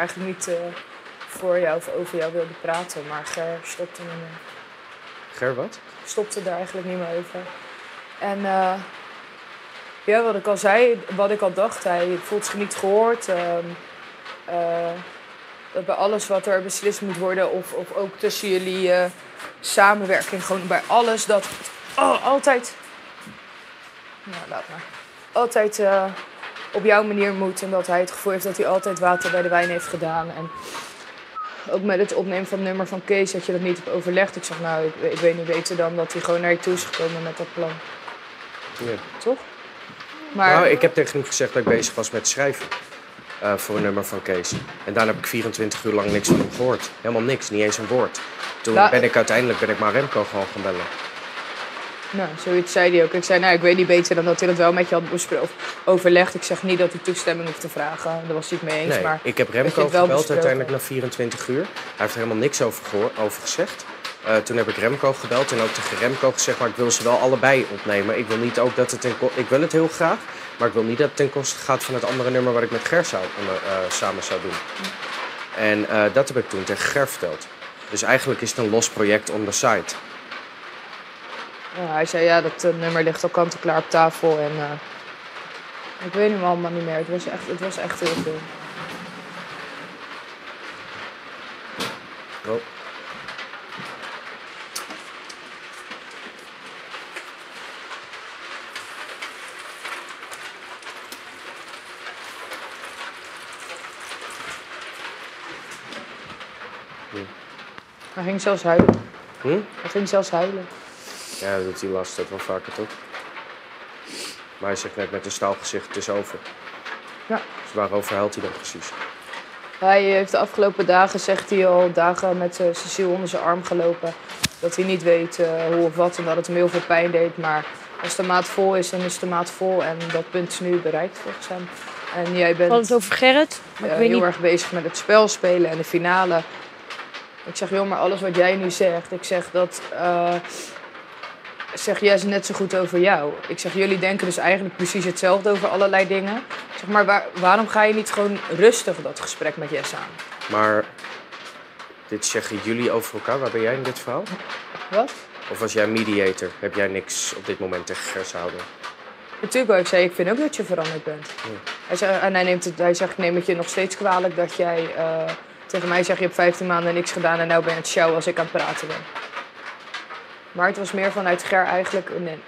eigenlijk niet voor jou of over jou wilde praten, maar Ger stopte niet meer. Ger wat? Stopte daar eigenlijk niet meer over. En ja, wat ik al zei, wat ik al dacht, hij voelt zich niet gehoord. Dat bij alles wat er beslist moet worden, of ook tussen jullie samenwerking, gewoon bij alles, dat altijd... Nou, laat maar. Altijd op jouw manier moet. En dat hij het gevoel heeft dat hij altijd water bij de wijn heeft gedaan. En ook met het opnemen van het nummer van Kees, dat je dat niet hebt overlegd. Ik zeg, nou, ik weet niet beter dan dat hij gewoon naar je toe is gekomen met dat plan. Ja. Toch? Maar... Nou, ik heb tegen hem gezegd dat ik bezig was met schrijven. Voor een nummer van Kees. En daarna heb ik 24 uur lang niks van hem gehoord. Helemaal niks, niet eens een woord. Toen ben ik uiteindelijk maar Remco gewoon gaan bellen. Nou, zoiets zei hij ook. Ik zei, nou, ik weet niet beter dan dat hij dat wel met je had overlegd. Ik zeg niet dat hij toestemming hoeft te vragen. Daar was hij het mee eens. Nee, maar ik heb Remco gebeld uiteindelijk na 24 uur. Hij heeft er helemaal niks over gezegd. Toen heb ik Remco gebeld en ook tegen Remco gezegd, maar ik wil ze wel allebei opnemen. Ik wil niet ook dat het ik wil het heel graag, maar ik wil niet dat het ten koste gaat van het andere nummer wat ik met Ger samen zou doen. En dat heb ik toen tegen Ger verteld. Dus eigenlijk is het een los project on the side. Ja, hij zei, ja, dat nummer ligt al kant-en-klaar op tafel en ik weet hem allemaal niet meer. Het was echt heel veel. Oh. Hij ging zelfs huilen. Hij ging zelfs huilen. Ja, dat doet hij lastig wel vaker, toch? Maar hij zegt net met een staal gezicht, het is over. Ja. Dus waarover huilt hij dan precies? Hij heeft de afgelopen dagen, zegt hij, al dagen met Cecile onder zijn arm gelopen. Dat hij niet weet hoe of wat en dat het hem heel veel pijn deed. Maar als de maat vol is, dan is de maat vol. En dat punt is nu bereikt volgens hem. En jij bent het over Gerrit, maar ik weet heel niet... erg bezig met het spel spelen en de finale. Ik zeg, joh, maar alles wat jij nu zegt, ik zeg dat... zeg, jij is net zo goed over jou. Ik zeg, jullie denken dus eigenlijk precies hetzelfde over allerlei dingen. Ik zeg, maar waarom ga je niet gewoon rustig dat gesprek met Jesse aan? Maar dit zeggen jullie over elkaar. Waar ben jij in dit verhaal? Wat? Of was jij mediator? Heb jij niks op dit moment tegen Gers houden? Natuurlijk wel. Ik zei, ik vind ook dat je veranderd bent. Ja. Hij zegt, ik neem het je nog steeds kwalijk dat jij tegen mij zegt, je hebt 15 maanden niks gedaan en nou ben je het sjouwen als ik aan het praten ben. Maar het was meer vanuit Ger eigenlijk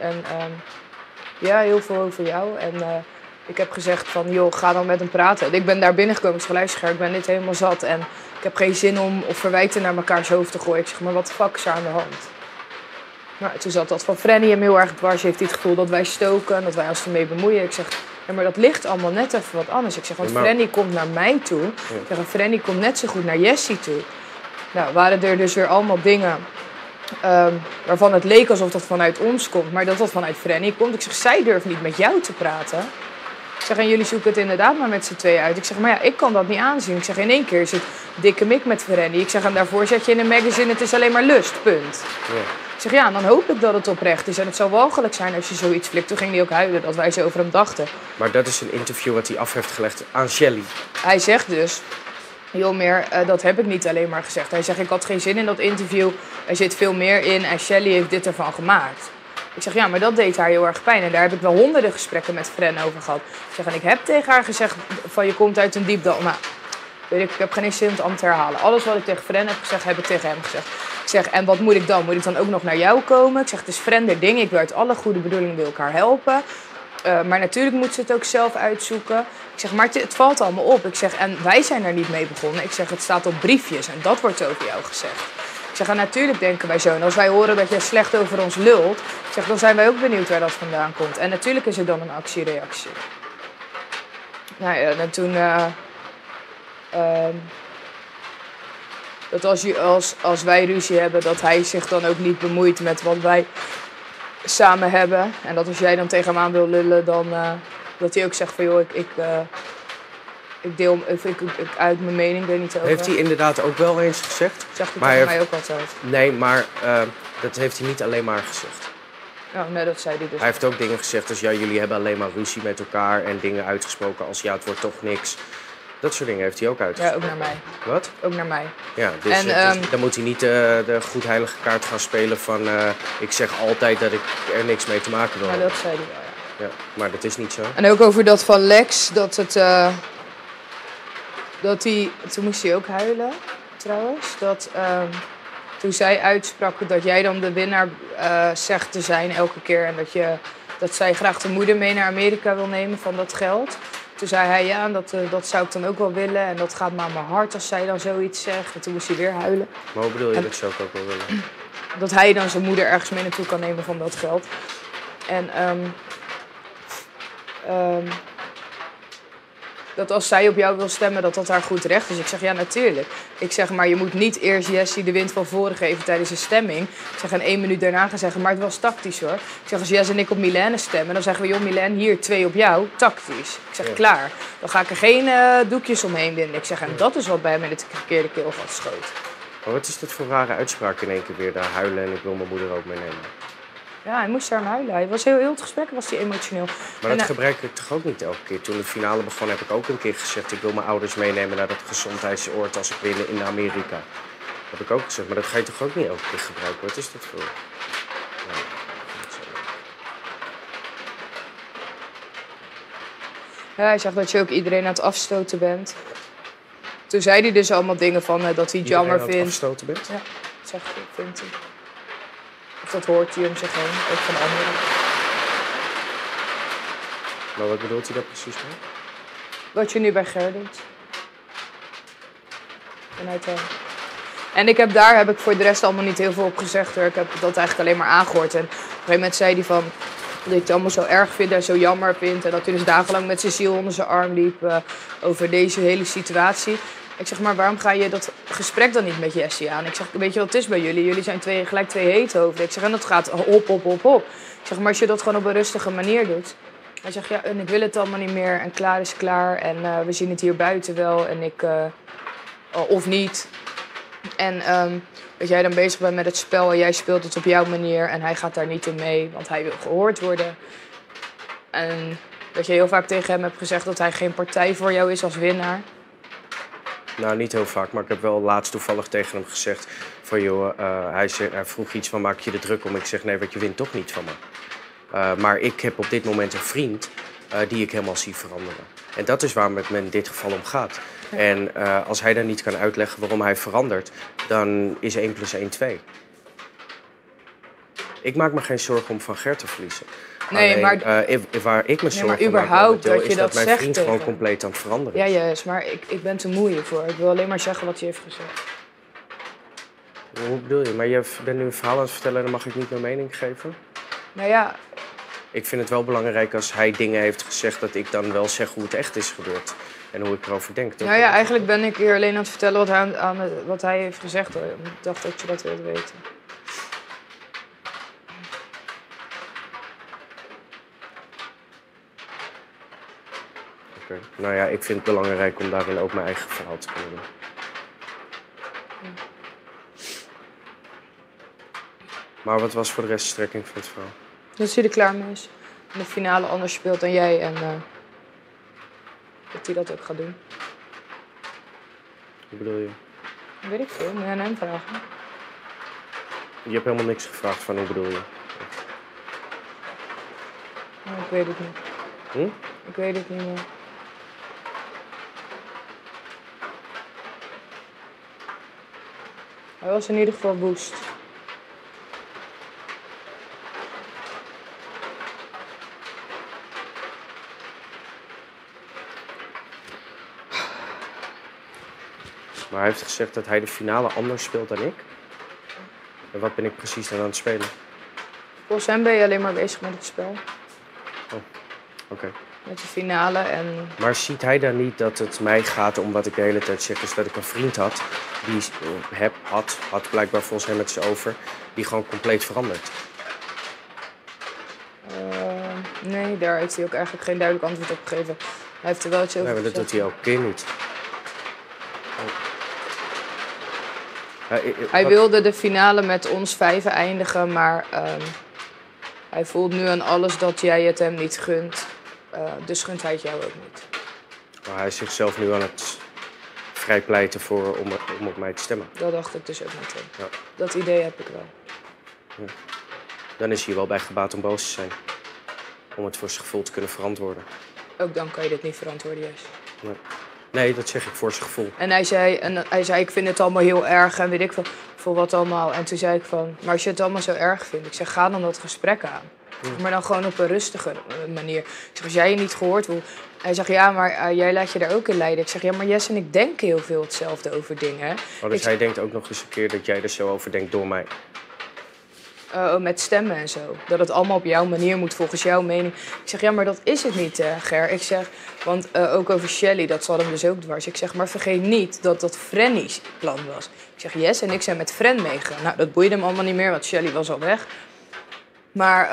ja, heel veel over jou. En ik heb gezegd van, joh, ga dan met hem praten. En ik ben daar binnengekomen. Ik zeg, luister Ger, ik ben dit helemaal zat. En ik heb geen zin om verwijten naar mekaars hoofd te gooien. Ik zeg, maar wat de fuck is er aan de hand? Maar toen zat dat van Frenny hem heel erg dwars. Heeft hij het gevoel dat wij stoken, dat wij ons ermee bemoeien. Ik zeg, ja, maar dat ligt allemaal net even wat anders. Ik zeg, want Frenny komt naar mij toe. Ja. Ik zeg, en Frenny komt net zo goed naar Jessie toe. Nou, waren er dus weer allemaal dingen... waarvan het leek alsof dat vanuit ons komt, maar dat vanuit Frenny komt. Ik zeg, zij durft niet met jou te praten. Ik zeg, en jullie zoeken het inderdaad maar met z'n tweeën uit. Ik zeg, maar ja, ik kan dat niet aanzien. Ik zeg, in één keer is het dikke mik met Frenny. Ik zeg, en daarvoor zet je in een magazine, het is alleen maar lust, punt. Ja. Ik zeg, ja, en dan hoop ik dat het oprecht is. En het zou walgelijk zijn als je zoiets flikt. Toen ging hij ook huilen dat wij zo over hem dachten. Maar dat is een interview wat hij af heeft gelegd aan Shelly. Hij zegt dus... Heel meer, dat heb ik niet alleen maar gezegd. Hij zegt, ik had geen zin in dat interview. Er zit veel meer in en Shelly heeft dit ervan gemaakt. Ik zeg, ja, maar dat deed haar heel erg pijn. En daar heb ik wel honderden gesprekken met Fren over gehad. Ik zeg, en ik heb tegen haar gezegd van je komt uit een diep dal. Nou, weet ik heb geen zin om het allemaal te herhalen. Alles wat ik tegen Fren heb gezegd, heb ik tegen hem gezegd. Ik zeg, en wat moet ik dan? Moet ik dan ook nog naar jou komen? Ik zeg, het is Fren der ding. Ik wil uit alle goede bedoelingen wil ik haar helpen. Maar natuurlijk moet ze het ook zelf uitzoeken. Ik zeg, maar het valt allemaal op. Ik zeg, en wij zijn er niet mee begonnen. Ik zeg, het staat op briefjes en dat wordt over jou gezegd. Ik zeg, en natuurlijk denken wij zo. En als wij horen dat jij slecht over ons lult... Ik zeg, dan zijn wij ook benieuwd waar dat vandaan komt. En natuurlijk is er dan een actie-reactie. Nou ja, en toen... dat als wij ruzie hebben, dat hij zich dan ook niet bemoeit met wat wij... samen hebben. En dat als jij dan tegen hem aan wil lullen, dan dat hij ook zegt van joh, ik deel ik uit mijn mening, weet niet over. Heeft hij inderdaad ook wel eens gezegd? Zegt hij tegen mij ook altijd. Nee, maar dat heeft hij niet alleen maar gezegd. Oh, nee, dat zei hij dus. Hij heeft ook dingen gezegd als ja, jullie hebben alleen maar ruzie met elkaar en dingen uitgesproken als ja, het wordt toch niks. Dat soort dingen heeft hij ook Ja, uitgesproken. ook naar mij. Wat? Ook naar mij. Ja, dus En, dan moet hij niet de goedheilige kaart gaan spelen van... ik zeg altijd dat ik er niks mee te maken wil Maar hebben. dat zei hij wel, ja. Ja, maar dat is niet zo. En ook over dat van Lex, dat het... toen moest hij ook huilen, trouwens. Toen zij uitsprak dat jij dan de winnaar zegt te zijn elke keer. En dat zij graag de moeder mee naar Amerika wil nemen van dat geld. Toen zei hij, ja, dat zou ik dan ook wel willen. En dat gaat me aan mijn hart als zij dan zoiets zegt. En toen moest hij weer huilen. Maar hoe bedoel je, dat zou ik ook wel willen? Dat hij dan zijn moeder ergens mee naartoe kan nemen van dat geld. En dat als zij op jou wil stemmen, dat haar goed recht is. Ik zeg, ja, natuurlijk. Ik zeg, maar je moet niet eerst Jessie de wind van voren geven tijdens een stemming. Ik zeg, en 1 minuut daarna gaan zeggen, maar het was tactisch, hoor. Ik zeg, als Jess en ik op Milène stemmen, dan zeggen we, joh, Milène, hier 2 op jou, tactisch. Ik zeg, klaar. Dan ga ik er geen doekjes omheen binden. Ik zeg, en dat is wat bij mij de verkeerde keel gaat schoot. Maar wat is dat voor rare uitspraak in één keer weer? Daar huilen en ik wil mijn moeder ook meenemen. Ja, hij moest daar aan huilen. Hij was heel het gesprek was hij emotioneel. Maar dat gebruik ik toch ook niet elke keer? Toen de finale begon heb ik ook een keer gezegd... ik wil mijn ouders meenemen naar dat gezondheidsoord als ik win in Amerika. Dat heb ik ook gezegd, maar dat ga je toch ook niet elke keer gebruiken? Wat is dat voor? Ja, hij zegt dat je ook iedereen aan het afstoten bent. Toen zei hij dus allemaal dingen van dat hij het jammer vindt. Iedereen aan het afstoten bent? Ja, dat zegt hij, vindt hij. Of dat hoort hij om zich heen, ook van anderen. Maar wat bedoelt hij daar precies mee? Wat je nu bij Ger doet. Vanuit hem. En daar heb ik voor de rest allemaal niet heel veel op gezegd, hoor. Ik heb dat eigenlijk alleen maar aangehoord. En op een gegeven moment zei hij van... dat ik het allemaal zo erg vind en zo jammer vind. En dat hij dus dagenlang met zijn ziel onder zijn arm liep over deze hele situatie. Ik zeg, maar waarom ga je dat gesprek dan niet met Jessie aan? Ik zeg, weet je wat het is bij jullie? Jullie zijn gelijk 2 heethoofden. Ik zeg, en dat gaat op. Ik zeg, maar als je dat gewoon op een rustige manier doet. Hij zegt, ja, en ik wil het allemaal niet meer. En klaar is klaar. En we zien het hier buiten wel. En ik... of niet. En dat jij dan bezig bent met het spel en jij speelt het op jouw manier en hij gaat daar niet in mee, want hij wil gehoord worden. En dat je heel vaak tegen hem hebt gezegd dat hij geen partij voor jou is als winnaar. Nou, niet heel vaak, maar ik heb wel laatst toevallig tegen hem gezegd van joh, hij vroeg iets van maak je er druk om? Ik zeg nee, want je wint toch niet van me. Maar ik heb op dit moment een vriend die ik helemaal zie veranderen. En dat is waar het me in dit geval om gaat. En als hij dan niet kan uitleggen waarom hij verandert, dan is 1 + 1 2. Ik maak me geen zorgen om Van Ger te verliezen. Nee, alleen, maar... waar ik me zorgen maar maak überhaupt dat je is dat dat mijn zegt vriend gewoon tegen compleet aan het veranderen Ja, is. juist, maar ik ben te moe hiervoor. Ik wil alleen maar zeggen wat hij heeft gezegd. Hoe bedoel je? Maar je bent nu een verhaal aan het vertellen en dan mag ik niet mijn mening geven? Nou ja, Ik vind het wel belangrijk als hij dingen heeft gezegd dat ik dan wel zeg hoe het echt is gebeurd. En hoe ik erover denk. nou ja, eigenlijk ben ik hier alleen aan het vertellen wat hij heeft gezegd, hoor. Ik dacht dat je dat wilde weten. Oké. Nou ja, ik vind het belangrijk om daarin ook mijn eigen verhaal te kunnen doen. Maar wat was voor de rest de strekking van het verhaal? Dat hij er klaar mee is. En de finale anders speelt dan jij en dat hij dat ook gaat doen. Hoe bedoel je? Dat weet ik veel, moet je aan hem vragen. Je hebt helemaal niks gevraagd van hoe bedoel je? Maar ik weet het niet. Hm? Ik weet het niet meer. Hij was in ieder geval woest. Maar hij heeft gezegd dat hij de finale anders speelt dan ik. En wat ben ik precies dan aan het spelen? Volgens hem ben je alleen maar bezig met het spel. Oké. Met de finale en... Maar ziet hij dan niet dat het mij gaat om wat ik de hele tijd zeg? Dus dat ik een vriend had, die had blijkbaar volgens hem het zo over, die gewoon compleet verandert. Nee, daar heeft hij ook eigenlijk geen duidelijk antwoord op gegeven. Hij heeft er wel iets over Nee, maar dat gezegd. doet hij elke keer niet. Hij wilde de finale met ons 5 eindigen, maar hij voelt nu aan alles dat jij het hem niet gunt. Dus gunt hij het jou ook niet. Maar hij is zichzelf nu aan het vrijpleiten om op mij te stemmen. Dat dacht ik dus ook meteen. Ja. Dat idee heb ik wel. Ja. Dan is hij wel bij gebaat om boos te zijn. Om het voor zijn gevoel te kunnen verantwoorden. Ook dan kan je dit niet verantwoorden, juist. Nee, dat zeg ik voor zijn gevoel. En hij zei, ik vind het allemaal heel erg en weet ik veel, voor wat allemaal. En toen zei ik van, maar als je het allemaal zo erg vindt, ik zeg, ga dan dat gesprek aan. Ja. Maar dan gewoon op een rustige manier. Ik zeg, als jij je niet gehoord voelt. Hij zegt, ja, maar jij laat je daar ook in leiden. Ik zeg, ja, maar Jess en ik denken heel veel hetzelfde over dingen. Oh, dus hij denkt ook nog eens een keer dat jij er zo over denkt door mij. Met stemmen en zo. Dat het allemaal op jouw manier moet, volgens jouw mening. Ik zeg, ja, maar dat is het niet, Ger. Ik zeg, want ook over Shelly, dat zat hem dus ook dwars. Ik zeg, maar vergeet niet dat dat Frenny's plan was. Ik zeg, Jess en ik zijn met Fren meegegaan. Nou, dat boeide hem allemaal niet meer, want Shelly was al weg. Maar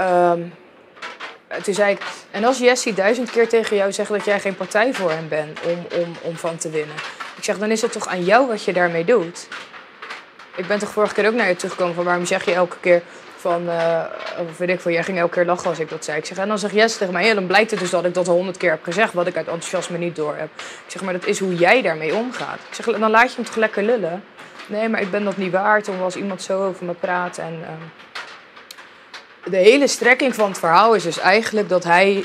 toen zei ik, en als Jessie 1000 keer tegen jou zegt dat jij geen partij voor hem bent om van te winnen. Ik zeg, dan is het toch aan jou wat je daarmee doet. Ik ben toch vorige keer ook naar je teruggekomen van waarom zeg je elke keer van, weet ik veel, jij ging elke keer lachen als ik dat zei. Ik zeg, en dan zegt Jess tegen mij, ja, dan blijkt het dus dat ik dat al 100 keer heb gezegd, wat ik uit enthousiasme niet door heb. Ik zeg, maar dat is hoe jij daarmee omgaat. Ik zeg, dan laat je hem toch lekker lullen? Nee, maar ik ben dat niet waard, om als iemand zo over me praat. En de hele strekking van het verhaal is dus eigenlijk dat hij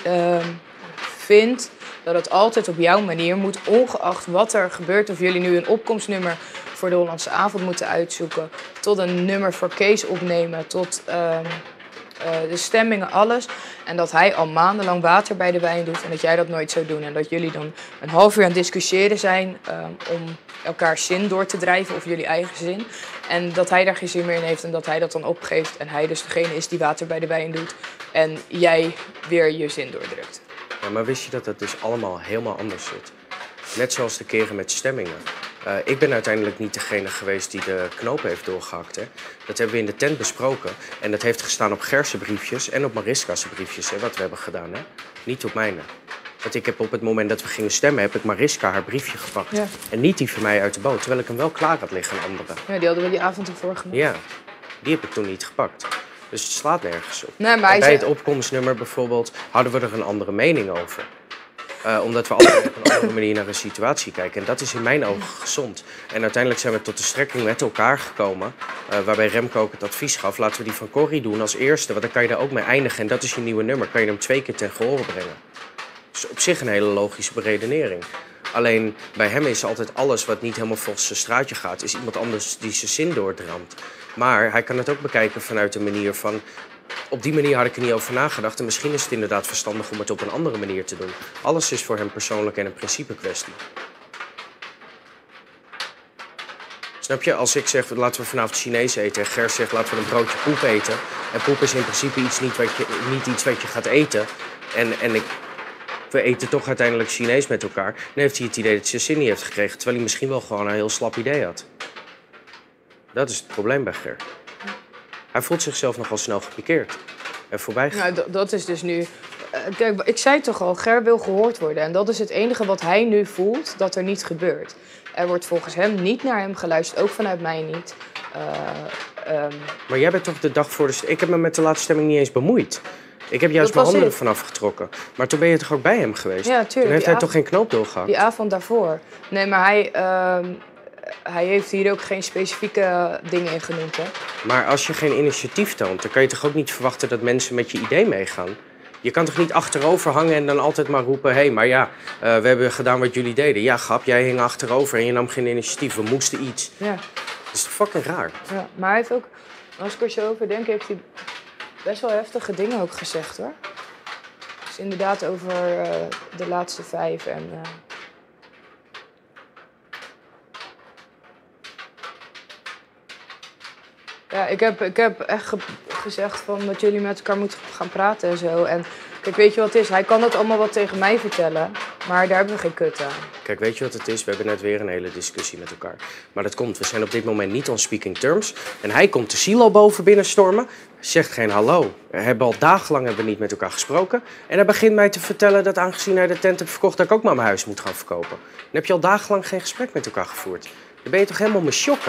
vindt dat het altijd op jouw manier moet, ongeacht wat er gebeurt. Of jullie nu een opkomstnummer voor de Hollandse avond moeten uitzoeken, tot een nummer voor Kees opnemen, tot de stemmingen, alles. En dat hij al maandenlang water bij de wijn doet en dat jij dat nooit zou doen. En dat jullie dan een half uur aan het discussiëren zijn om elkaars zin door te drijven of jullie eigen zin. En dat hij daar geen zin meer in heeft en dat hij dat dan opgeeft. En hij dus degene is die water bij de wijn doet en jij weer je zin doordrukt. Ja, maar wist je dat dat dus allemaal helemaal anders zit? Net zoals de keren met stemmingen. Ik ben uiteindelijk niet degene geweest die de knopen heeft doorgehakt. Hè. Dat hebben we in de tent besproken. En dat heeft gestaan op Gerse briefjes en op Mariska's briefjes, hè, wat we hebben gedaan. Hè. Niet op mijne. Want ik heb op het moment dat we gingen stemmen, heb ik Mariska haar briefje gepakt. Ja. En niet die van mij uit de boot, terwijl ik hem wel klaar had liggen aan anderen. Ja, die hadden we die avond ervoor gemaakt. Ja, die heb ik toen niet gepakt. Dus het slaat nergens op. Nee, maar bij het opkomstnummer bijvoorbeeld hadden we er een andere mening over. Omdat we altijd op een andere manier naar een situatie kijken. En dat is in mijn ogen gezond. En uiteindelijk zijn we tot de strekking met elkaar gekomen. Waarbij Remco ook het advies gaf. Laten we die van Corrie doen als eerste. Want dan kan je daar ook mee eindigen. En dat is je nieuwe nummer. Kan je hem 2 keer ten gehore brengen. Dus op zich een hele logische beredenering. Alleen bij hem is altijd alles wat niet helemaal volgens zijn straatje gaat. Is iemand anders die zijn zin doordramt. Maar hij kan het ook bekijken vanuit de manier van... Op die manier had ik er niet over nagedacht. En misschien is het inderdaad verstandig om het op een andere manier te doen. Alles is voor hem persoonlijk en een principe kwestie. Snap je? Als ik zeg, laten we vanavond Chinees eten. En Ger zegt, laten we een broodje poep eten. En poep is in principe niet iets wat je gaat eten. We eten toch uiteindelijk Chinees met elkaar. Dan heeft hij het idee dat hij zijn zin niet heeft gekregen. Terwijl hij misschien wel gewoon een heel slap idee had. Dat is het probleem bij Ger. Hij voelt zichzelf nogal snel gepikeerd. En voorbij. Nou, dat is dus nu... kijk, ik zei toch al, Ger wil gehoord worden. En dat is het enige wat hij nu voelt, dat er niet gebeurt. Er wordt volgens hem niet naar hem geluisterd, ook vanuit mij niet. Maar jij bent toch de dag voor de... Ik heb me met de laatste stemming niet eens bemoeid. Ik heb juist mijn handen ervan afgetrokken. Maar toen ben je toch ook bij hem geweest? Ja, tuurlijk. Toen heeft hij toch geen knoop doorgehakt? Die avond daarvoor. Nee, maar hij heeft hier ook geen specifieke dingen in genoemd, hè? Maar als je geen initiatief toont, dan kan je toch ook niet verwachten dat mensen met je idee meegaan? Je kan toch niet achterover hangen en dan altijd maar roepen... hé, maar ja, we hebben gedaan wat jullie deden. Ja, grap, jij hing achterover en je nam geen initiatief. We moesten iets. Ja. Dat is fucking raar. Ja, maar hij heeft ook, als ik er zo over denk, heeft hij best wel heftige dingen ook gezegd, hoor. Dus inderdaad over de laatste 5 en... Ja, ik heb echt gezegd van dat jullie met elkaar moeten gaan praten en zo. En kijk, weet je wat het is? Hij kan het allemaal wat tegen mij vertellen, maar daar hebben we geen kut aan. Kijk, weet je wat het is? We hebben net weer een hele discussie met elkaar. Maar dat komt, we zijn op dit moment niet on speaking terms. En hij komt de silo boven binnenstormen, zegt geen hallo. We hebben al dagenlang niet met elkaar gesproken. En hij begint mij te vertellen dat aangezien hij de tent heeft verkocht, dat ik ook maar mijn huis moet gaan verkopen. Dan heb je al dagenlang geen gesprek met elkaar gevoerd. Dan ben je toch helemaal me shocken?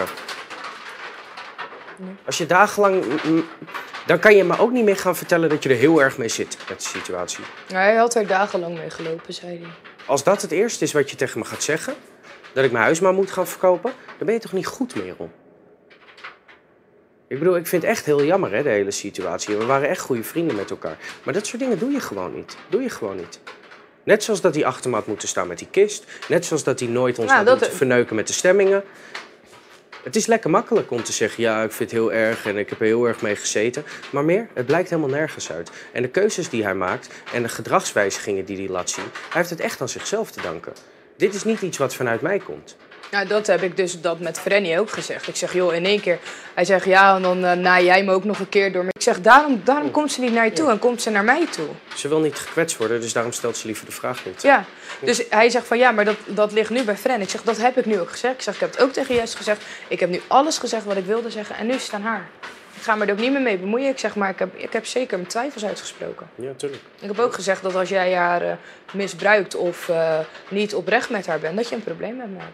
Nee. Als je dagenlang... Dan kan je me ook niet meer gaan vertellen dat je er heel erg mee zit met de situatie. Ja, hij had er dagenlang mee gelopen, zei hij. Als dat het eerste is wat je tegen me gaat zeggen, dat ik mijn huis maar moet gaan verkopen, dan ben je toch niet goed meer om. Ik bedoel, ik vind het echt heel jammer, hè, de hele situatie. We waren echt goede vrienden met elkaar. Maar dat soort dingen doe je gewoon niet. Doe je gewoon niet. Net zoals dat hij achter me had moeten staan met die kist. Net zoals dat hij nooit ons had moeten verneuken met de stemmingen. Het is lekker makkelijk om te zeggen, ja, ik vind het heel erg en ik heb er heel erg mee gezeten. Maar meer, het blijkt helemaal nergens uit. En de keuzes die hij maakt en de gedragswijzigingen die hij laat zien, hij heeft het echt aan zichzelf te danken. Dit is niet iets wat vanuit mij komt. Ja, dat heb ik dus dat met Frenny ook gezegd. Ik zeg, joh, in één keer. Hij zegt, ja, en dan naai jij me ook nog een keer door. Maar ik zeg, daarom komt ze niet naar je toe en komt ze naar mij toe. Ze wil niet gekwetst worden, dus daarom stelt ze liever de vraag niet. Ja, dus hij zegt van, ja, maar dat ligt nu bij Frenny. Ik zeg, dat heb ik nu ook gezegd. Ik zeg, ik heb het ook tegen Jess gezegd. Ik heb nu alles gezegd wat ik wilde zeggen en nu is het aan haar. Ik ga me er ook niet meer mee bemoeien. Ik zeg, maar ik heb zeker mijn twijfels uitgesproken. Ja, tuurlijk. Ik heb ook gezegd dat als jij haar misbruikt of niet oprecht met haar bent, dat je een probleem met me hebt.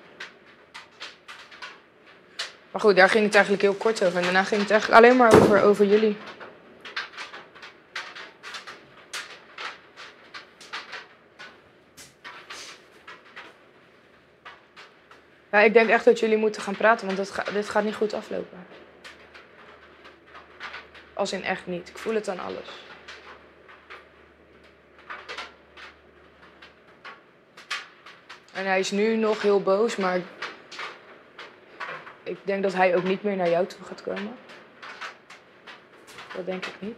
Maar goed, daar ging het eigenlijk heel kort over. En daarna ging het eigenlijk alleen maar over jullie. Ja, ik denk echt dat jullie moeten gaan praten, want dit gaat niet goed aflopen. Als in echt niet. Ik voel het aan alles. En hij is nu nog heel boos, maar ik denk dat hij ook niet meer naar jou toe gaat komen. Dat denk ik niet.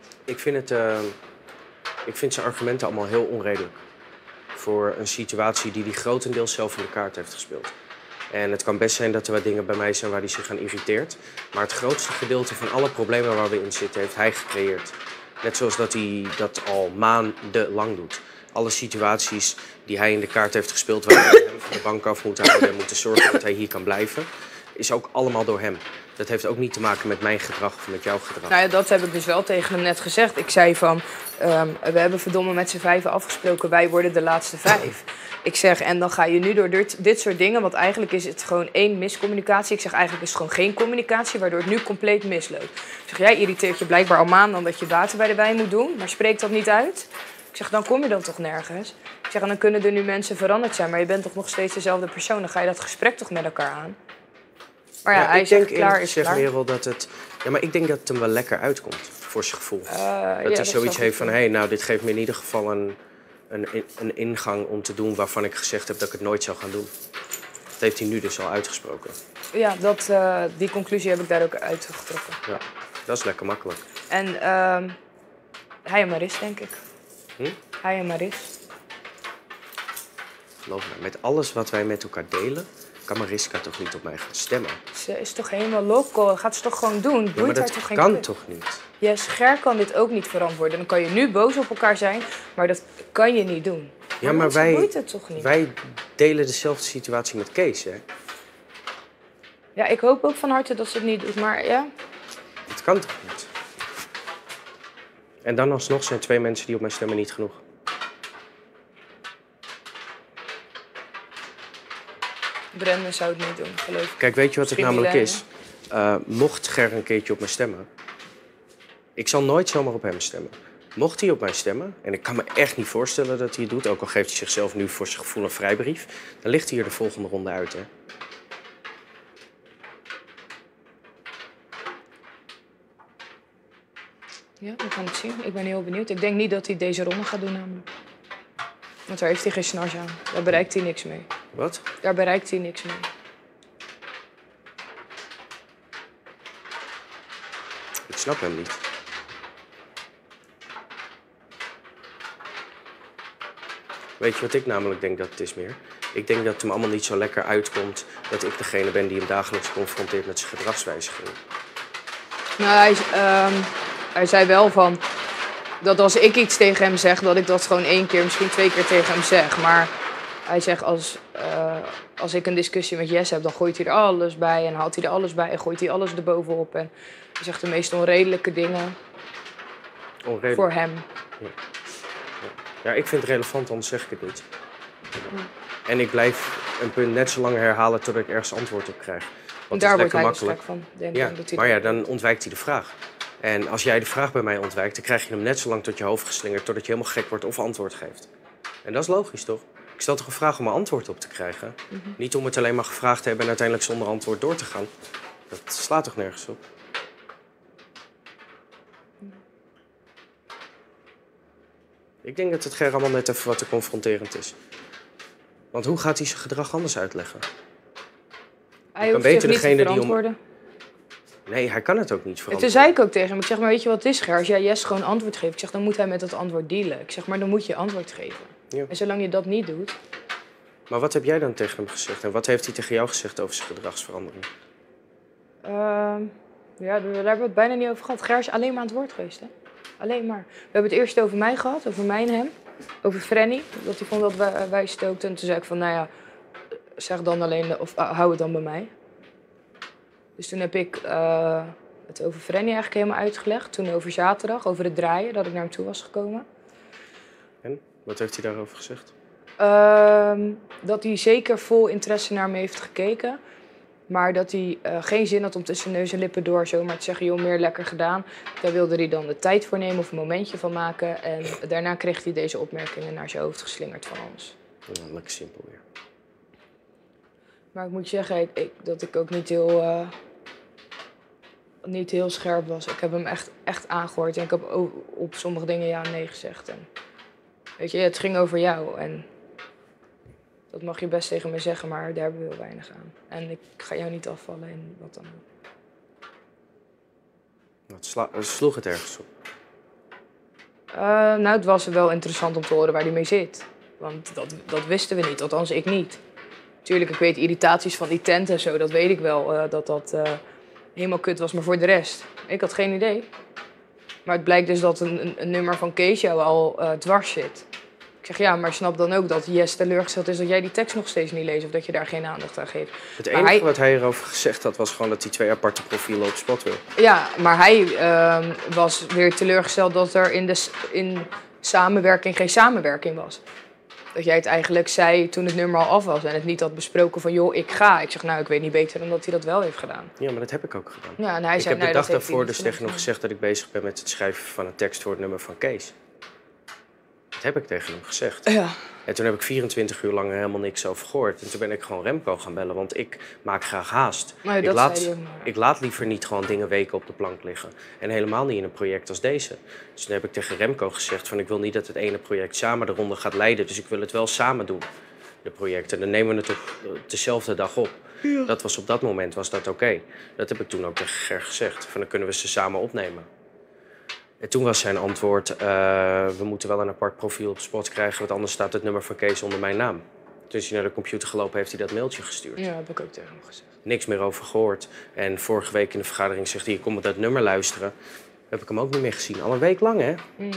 Ik vind zijn argumenten allemaal heel onredelijk. Voor een situatie die hij grotendeels zelf in de kaart heeft gespeeld. En het kan best zijn dat er wat dingen bij mij zijn waar hij zich aan irriteert. Maar het grootste gedeelte van alle problemen waar we in zitten, heeft hij gecreëerd. Net zoals dat hij dat al maandenlang doet. Alle situaties die hij in de kaart heeft gespeeld, waar we hem van de bank af moeten houden en moeten zorgen dat hij hier kan blijven, is ook allemaal door hem. Dat heeft ook niet te maken met mijn gedrag of met jouw gedrag. Nou ja, dat heb ik dus wel tegen hem net gezegd. Ik zei van, we hebben verdomme met z'n vijven afgesproken, wij worden de laatste 5. Ik zeg, en dan ga je nu door dit soort dingen, want eigenlijk is het gewoon 1 miscommunicatie. Ik zeg, eigenlijk is het gewoon geen communicatie, waardoor het nu compleet misloopt. Ik zeg, jij irriteert je blijkbaar al maanden dat je water bij de wijn moet doen, maar spreek dat niet uit. Ik zeg, dan kom je dan toch nergens? Ik zeg, en dan kunnen er nu mensen veranderd zijn, maar je bent toch nog steeds dezelfde persoon. Dan ga je dat gesprek toch met elkaar aan? Maar ja, hij zegt, klaar is klaar. Merel, dat het... Ja, maar ik denk dat het hem wel lekker uitkomt, voor zijn gevoel. Dat hij zoiets heeft van, hé, nou, dit geeft me in ieder geval een ingang om te doen waarvan ik gezegd heb dat ik het nooit zou gaan doen. Dat heeft hij nu dus al uitgesproken. Ja, die conclusie heb ik daar ook uitgetrokken. Ja, dat is lekker makkelijk. En hij en Maris, denk ik. Hij en Maris. Geloof me, met alles wat wij met elkaar delen, kan Mariska toch niet op mij gaan stemmen? Ze is toch helemaal loco? Gaat ze toch gewoon doen? Ja, maar dat kan toch niet? Yes, Ger kan dit ook niet verantwoorden. Dan kan je nu boos op elkaar zijn, maar dat kan je niet doen. Ja, maar het toch niet? Wij delen dezelfde situatie met Kees, hè? Ja, ik hoop ook van harte dat ze het niet doet, maar ja. Het kan toch niet? En dan alsnog zijn 2 mensen die op mij stemmen niet genoeg. Brendan zou het niet doen, geloof ik. Kijk, weet je wat het namelijk is? Mocht Ger een keertje op mij stemmen, ik zal nooit zomaar op hem stemmen. Mocht hij op mij stemmen, en ik kan me echt niet voorstellen dat hij het doet, ook al geeft hij zichzelf nu voor zijn gevoel een vrijbrief, dan ligt hij hier de volgende ronde uit, hè? Ja, we gaan het zien. Ik ben heel benieuwd. Ik denk niet dat hij deze ronde gaat doen, namelijk. Want daar heeft hij geen snars aan. Daar bereikt hij niks mee. Wat? Daar bereikt hij niks mee. Ik snap hem niet. Weet je wat ik namelijk denk dat het is meer? Ik denk dat het hem allemaal niet zo lekker uitkomt dat ik degene ben die hem dagelijks confronteert met zijn gedragswijziging. Nou, hij zei wel van dat als ik iets tegen hem zeg, dat ik dat gewoon 1 keer, misschien 2 keer tegen hem zeg. Maar hij zegt als ik een discussie met Jess heb, dan gooit hij er alles bij en haalt hij er alles bij en gooit hij alles erbovenop. En hij zegt de meest onredelijke dingen voor hem. Ja. Ja, ik vind het relevant, anders zeg ik het niet. En ik blijf een punt net zo lang herhalen totdat ik ergens antwoord op krijg. Want daar het is wordt lekker hij makkelijk. van, denk ik. Ja, maar ja, dan ontwijkt hij de vraag. En als jij de vraag bij mij ontwijkt, dan krijg je hem net zo lang tot je hoofd geslingerd totdat je helemaal gek wordt of antwoord geeft. En dat is logisch, toch? Ik stel toch een vraag om een antwoord op te krijgen? Niet om het alleen maar gevraagd te hebben en uiteindelijk zonder antwoord door te gaan. Dat slaat toch nergens op? Ik denk dat het Ger allemaal net even wat te confronterend is. Want hoe gaat hij zijn gedrag anders uitleggen? Hij hoeft zich niet te verantwoorden. Nee, hij kan het ook niet En verantwoorden. toen zei ik ook tegen hem, ik zeg maar, weet je wat het is, Ger? Als jij Jess gewoon antwoord geeft, ik zeg, dan moet hij met dat antwoord dealen. Ik zeg, maar dan moet je antwoord geven. Ja. En zolang je dat niet doet... Maar wat heb jij dan tegen hem gezegd? En wat heeft hij tegen jou gezegd over zijn gedragsverandering? Ja, daar hebben we het bijna niet over gehad. Ger is alleen maar aan het woord geweest, hè? Alleen maar. We hebben het eerst over mij gehad, over mij en hem. Over Frenny, dat hij vond dat wij stookten. En toen zei ik van, nou ja, zeg dan alleen, of hou het dan bij mij. Dus toen heb ik het over Frenny eigenlijk helemaal uitgelegd. Toen over zaterdag, over het draaien, dat ik naar hem toe was gekomen. En? Wat heeft hij daarover gezegd? Dat hij zeker vol interesse naar me heeft gekeken. Maar dat hij geen zin had om tussen neus en lippen door zomaar te zeggen, joh, meer lekker gedaan. Daar wilde hij dan de tijd voor nemen of een momentje van maken. En daarna kreeg hij deze opmerkingen naar zijn hoofd geslingerd van ons. Ja, lekker simpel weer. Maar ik moet zeggen dat ik ook niet heel scherp was. Ik heb hem echt aangehoord en ik heb op sommige dingen ja en nee gezegd. En, weet je, het ging over jou en dat mag je best tegen me zeggen, maar daar hebben we heel weinig aan. En ik ga jou niet afvallen in wat dan ook. Sloeg het ergens op? Nou, het was wel interessant om te horen waar hij mee zit. Want dat wisten we niet, althans ik niet. Tuurlijk, ik weet irritaties van die tent en zo, dat weet ik wel, dat helemaal kut was. Maar voor de rest, ik had geen idee. Maar het blijkt dus dat een nummer van Kees jou al dwars zit. Ik zeg, ja, maar snap dan ook dat Jess teleurgesteld is dat jij die tekst nog steeds niet leest of dat je daar geen aandacht aan geeft. Het enige wat hij erover gezegd had was gewoon dat hij 2 aparte profielen op Spot wil. Ja, maar hij was weer teleurgesteld dat er in samenwerking geen samenwerking was. Dat jij het eigenlijk zei toen het nummer al af was en het niet had besproken van, joh, ik ga. Ik zeg, nou, ik weet niet beter dan dat hij dat wel heeft gedaan. Ja, maar dat heb ik ook gedaan. Ja, en hij zei, ik heb de dag dat daarvoor dus tegen hem gezegd dat ik bezig ben met het schrijven van een tekst voor het nummer van Kees. Dat heb ik tegen hem gezegd. Ja. En toen heb ik 24 uur lang er helemaal niks over gehoord. En toen ben ik gewoon Remco gaan bellen, want ik maak graag haast. Maar Ik laat liever niet gewoon dingen weken op de plank liggen. En helemaal niet in een project als deze. Dus toen heb ik tegen Remco gezegd van, ik wil niet dat het ene project samen de ronde gaat leiden. Dus ik wil het wel samen doen, de projecten. Dan nemen we het op dezelfde dag op. Ja. Dat was op dat moment was dat oké. Dat heb ik toen ook tegen Ger gezegd. Van, dan kunnen we ze samen opnemen. En toen was zijn antwoord, we moeten wel een apart profiel op Spot krijgen, want anders staat het nummer van Kees onder mijn naam. Toen is hij naar de computer gelopen, heeft hij dat mailtje gestuurd. Ja, heb ik ook tegen hem gezegd. Niks meer over gehoord. En vorige week in de vergadering zegt hij, ik kom met dat nummer luisteren. Heb ik hem ook niet meer gezien. Al een week lang, hè? Mm.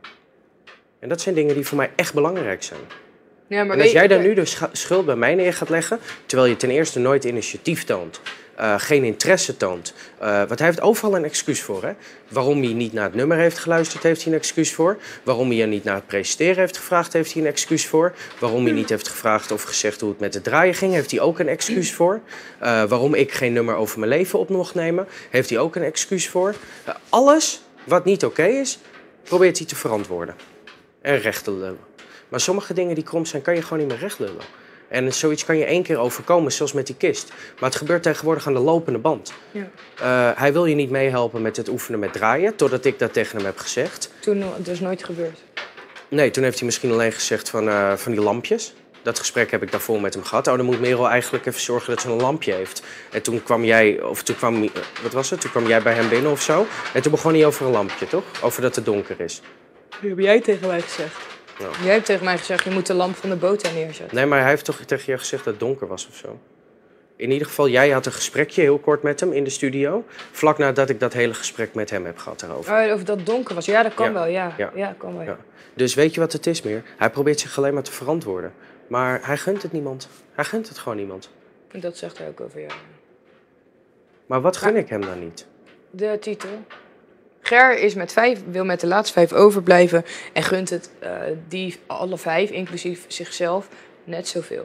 En dat zijn dingen die voor mij echt belangrijk zijn. Ja, maar en als jij daar nu de schuld bij mij neer gaat leggen, terwijl je ten eerste nooit initiatief toont, geen interesse toont. Want hij heeft overal een excuus voor. Hè? Waarom hij niet naar het nummer heeft geluisterd, heeft hij een excuus voor. Waarom hij er niet naar het presenteren heeft gevraagd, heeft hij een excuus voor. Waarom hij niet heeft gevraagd of gezegd hoe het met het draaien ging, heeft hij ook een excuus voor. Waarom ik geen nummer over mijn leven op mocht nemen, heeft hij ook een excuus voor. Alles wat niet oké is, probeert hij te verantwoorden. En recht te lullen. Maar sommige dingen die krom zijn, kan je gewoon niet meer recht lullen. En zoiets kan je 1 keer overkomen, zoals met die kist. Maar het gebeurt tegenwoordig aan de lopende band. Ja. Hij wil je niet meehelpen met het oefenen met draaien, totdat ik dat tegen hem heb gezegd. Toen, dat is nooit gebeurd? Nee, toen heeft hij misschien alleen gezegd van die lampjes. Dat gesprek heb ik daarvoor met hem gehad. Oh, dan moet Merel eigenlijk even zorgen dat ze een lampje heeft. En toen kwam jij, wat was het? Toen kwam jij bij hem binnen of zo. En toen begon hij over een lampje, toch? Over dat het donker is. Dat heb jij tegen mij gezegd. Ja. Jij hebt tegen mij gezegd, je moet de lamp van de boot daar neerzetten. Nee, maar hij heeft toch tegen jou gezegd dat het donker was of zo? In ieder geval, jij had een gesprekje heel kort met hem in de studio. Vlak nadat ik dat hele gesprek met hem heb gehad daarover. Oh, of dat donker was. Ja, dat kan wel. Ja, kan wel. Ja. Dus weet je wat het is meer? Hij probeert zich alleen maar te verantwoorden. Maar hij gunt het niemand. Hij gunt het gewoon niemand. En dat zegt hij ook over jou. Maar wat gun ik hem dan niet? De titel. Ger is wil met de laatste 5 overblijven en gunt het die alle 5, inclusief zichzelf, net zoveel.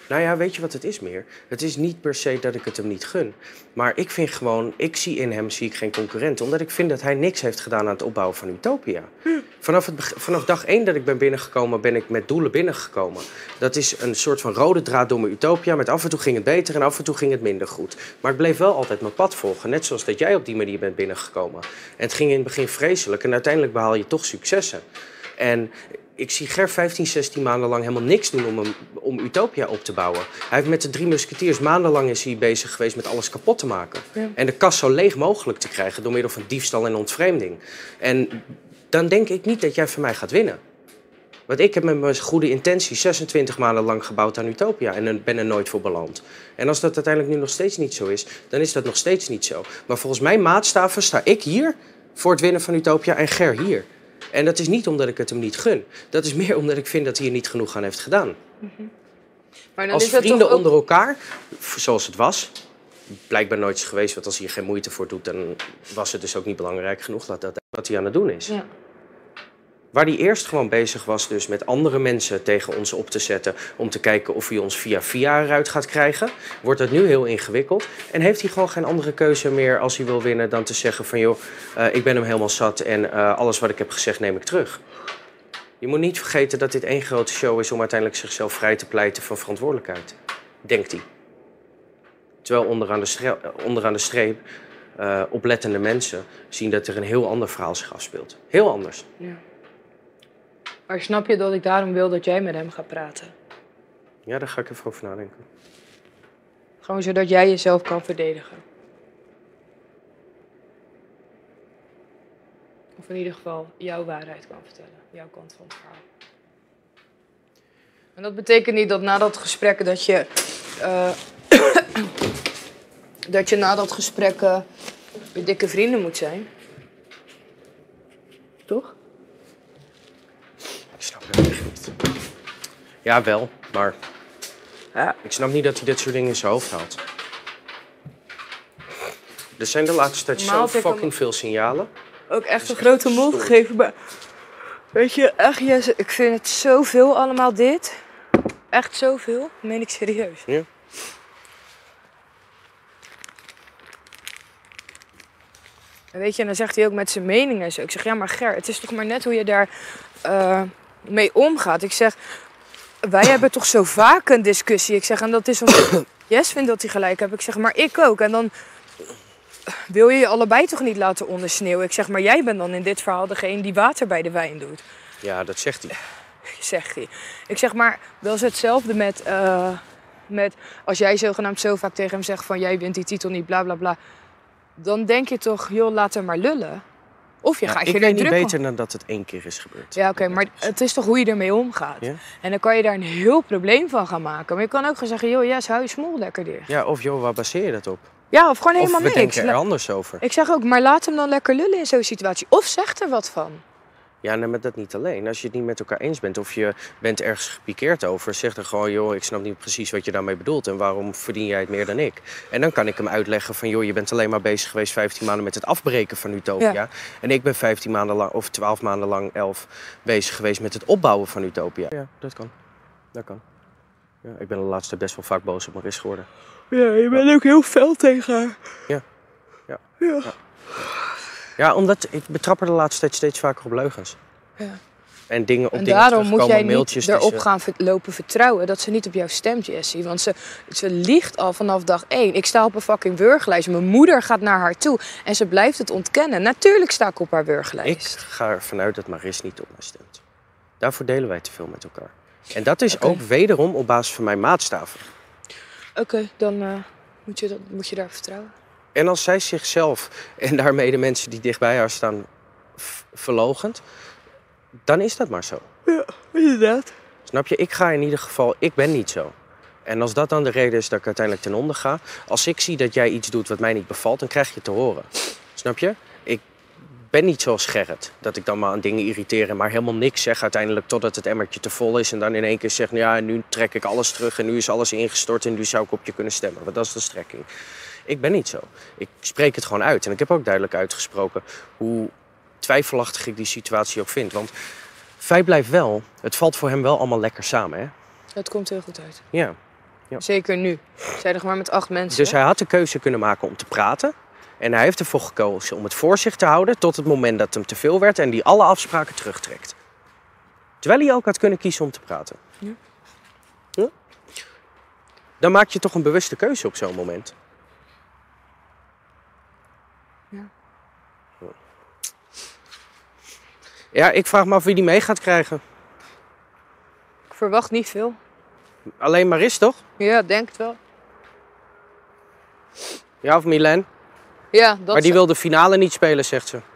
Nou ja, weet je wat het is meer? Het is niet per se dat ik het hem niet gun. Maar ik vind gewoon, ik zie in hem geen concurrent. Omdat ik vind dat hij niks heeft gedaan aan het opbouwen van Utopia. Vanaf dag 1 dat ik ben binnengekomen, ben ik met doelen binnengekomen. Dat is een soort van rode draad door mijn Utopia. Met af en toe ging het beter en af en toe ging het minder goed. Maar ik bleef wel altijd mijn pad volgen. Net zoals dat jij op die manier bent binnengekomen. En het ging in het begin vreselijk. En uiteindelijk behaal je toch successen. En ik zie Ger 15, 16 maanden lang helemaal niks doen om Utopia op te bouwen. Hij heeft met de 3 musketiers maandenlang is hij bezig geweest met alles kapot te maken. Ja. En de kas zo leeg mogelijk te krijgen door middel van diefstal en ontvreemding. En dan denk ik niet dat jij van mij gaat winnen. Want ik heb met mijn goede intentie 26 maanden lang gebouwd aan Utopia en ben er nooit voor beland. En als dat uiteindelijk nu nog steeds niet zo is, dan is dat nog steeds niet zo. Maar volgens mijn maatstaven sta ik hier voor het winnen van Utopia en Ger hier. En dat is niet omdat ik het hem niet gun. Dat is meer omdat ik vind dat hij er niet genoeg aan heeft gedaan. Mm-hmm. Maar dan als is vrienden onder elkaar, zoals het was, blijkbaar nooit is geweest. Want als hij er geen moeite voor doet, dan was het dus ook niet belangrijk genoeg dat wat hij aan het doen is. Ja. Waar hij eerst gewoon bezig was dus met andere mensen tegen ons op te zetten om te kijken of hij ons via eruit gaat krijgen, wordt het nu heel ingewikkeld. En heeft hij gewoon geen andere keuze meer als hij wil winnen dan te zeggen van joh, ik ben hem helemaal zat en alles wat ik heb gezegd neem ik terug. Je moet niet vergeten dat dit één grote show is om uiteindelijk zichzelf vrij te pleiten van verantwoordelijkheid. Denkt hij. Terwijl onderaan de streep oplettende mensen zien dat er een heel ander verhaal zich afspeelt. Heel anders. Ja. Maar snap je dat ik daarom wil dat jij met hem gaat praten? Ja, daar ga ik even over nadenken. Gewoon zodat jij jezelf kan verdedigen. Of in ieder geval jouw waarheid kan vertellen. Jouw kant van het verhaal. En dat betekent niet dat na dat gesprek dat je... dat je na dat gesprek weer dikke vrienden moet zijn. Toch? Ik snap het echt niet. Ja, wel, maar ja. Ik snap niet dat hij dit soort dingen in zijn hoofd haalt. Er zijn de laatste tijd zo fucking veel signalen. Ook echt een grote mond gegeven, maar weet je, echt, Jesse, ik vind het zoveel allemaal dit. Echt zoveel, dat meen ik serieus. Ja. En weet je, en dan zegt hij ook met zijn mening en zo. Ik zeg, ja, maar Ger, het is toch maar net hoe je daar mee omgaat. Ik zeg, wij hebben toch zo vaak een discussie. Ik zeg, en dat is omdat Jess vindt dat hij gelijk heeft. Ik zeg, maar ik ook. En dan wil je je allebei toch niet laten ondersneeuwen. Ik zeg, maar jij bent dan in dit verhaal degene die water bij de wijn doet. Ja, dat zegt hij. Zegt hij. Ik zeg, maar dat is hetzelfde met als jij zogenaamd zo vaak tegen hem zegt van jij wint die titel niet, bla bla bla. Dan denk je toch, joh, laat hem maar lullen. Of je gaat je er druk om. Ik weet niet beter dan dat het 1 keer is gebeurd. Ja, oké, maar het is toch hoe je ermee omgaat. Ja? En dan kan je daar een heel probleem van gaan maken. Maar je kan ook gewoon zeggen, joh, yes, hou je smoel lekker dicht. Ja, of joh, waar baseer je dat op? Ja, of gewoon helemaal niks. Of we denken er anders over. Ik zeg ook, maar laat hem dan lekker lullen in zo'n situatie. Of zeg er wat van. Ja, nee, maar dat niet alleen. Als je het niet met elkaar eens bent of je bent ergens gepikeerd over, zeg dan gewoon, joh, ik snap niet precies wat je daarmee bedoelt en waarom verdien jij het meer dan ik. En dan kan ik hem uitleggen van, joh, je bent alleen maar bezig geweest 15 maanden met het afbreken van Utopia. Ja. En ik ben 15 maanden lang, of 12 maanden lang, 11, bezig geweest met het opbouwen van Utopia. Ja, dat kan. Dat kan. Ja, ik ben de laatste best wel vaak boos op Maris geworden. Ja, je bent ook heel fel tegen haar. Ja. Ja. Ja. Ja. Ja, omdat ik betrap er de laatste tijd steeds vaker op leugens. Ja. En dingen op dingen daarom moet jij niet erop gaan lopen vertrouwen dat ze niet op jou stemt, Jessie. Want ze liegt al vanaf dag 1. Ik sta op een fucking wurglijst. Mijn moeder gaat naar haar toe en ze blijft het ontkennen. Natuurlijk sta ik op haar wurglijst. Ik ga ervan uit dat Maris niet op mij stemt. Daarvoor delen wij te veel met elkaar. En dat is ook wederom op basis van mijn maatstaven. Oké, dan moet je daar vertrouwen. En als zij zichzelf en daarmee de mensen die dicht bij haar staan verloochent, dan is dat maar zo. Ja, inderdaad. Snap je? Ik ga in ieder geval, ik ben niet zo. En als dat dan de reden is dat ik uiteindelijk ten onder ga, als ik zie dat jij iets doet wat mij niet bevalt, dan krijg je het te horen. Snap je? Ik ben niet zoals Gerrit, dat ik dan maar aan dingen irriteer en maar helemaal niks zeg uiteindelijk totdat het emmertje te vol is en dan in één keer zeg, ja, nu trek ik alles terug en nu is alles ingestort en nu zou ik op je kunnen stemmen. Want dat is de strekking. Ik ben niet zo. Ik spreek het gewoon uit. En ik heb ook duidelijk uitgesproken hoe twijfelachtig ik die situatie ook vind. Want feit blijft wel, het valt voor hem wel allemaal lekker samen, hè? Het komt heel goed uit. Ja. Ja. Zeker nu. We zijn nog maar met 8 mensen. Dus hij had de keuze kunnen maken om te praten. En hij heeft ervoor gekozen om het voor zich te houden tot het moment dat het hem te veel werd en die alle afspraken terugtrekt. Terwijl hij ook had kunnen kiezen om te praten. Ja. Ja? Dan maak je toch een bewuste keuze op zo'n moment. Ja. Ja, ik vraag me af wie die mee gaat krijgen. Ik verwacht niet veel. Alleen Maris, toch? Ja, denk het wel. Ja, of Milan? Ja, dat Maar die wil de finale niet spelen, zegt ze.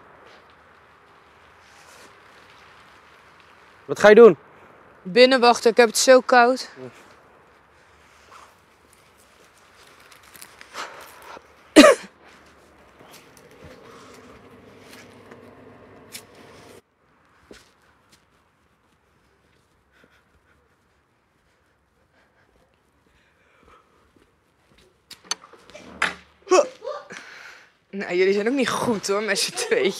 Wat ga je doen? Binnen wachten, ik heb het zo koud. Nou, jullie zijn ook niet goed hoor, met z'n tweeën.